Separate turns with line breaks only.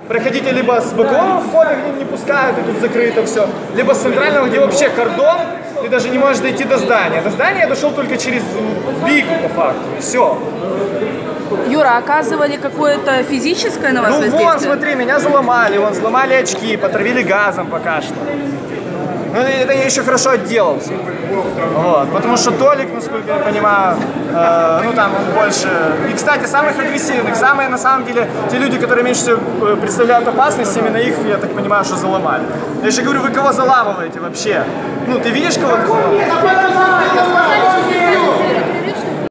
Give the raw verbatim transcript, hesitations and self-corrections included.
проходите либо с бокового входа, где не пускают, и тут закрыто все, либо с центрального, где вообще кордон, ты даже не можешь дойти до здания. До здания я дошел только через бигу, по факту, и все.
Юра, оказывали какое-то физическое на вас
Ну
воздействие?
вон, смотри, меня заломали, вон, сломали очки, потравили газом пока что. Ну, это я еще хорошо отделался. Вот, потому что Толик, насколько я понимаю, э, ну там он больше... И, кстати, самых агрессивных, самые, на самом деле, те люди, которые меньше всего представляют опасность, именно их, я так понимаю, что заломали. Я еще говорю, вы кого заламываете вообще? Ну, ты видишь кого-то?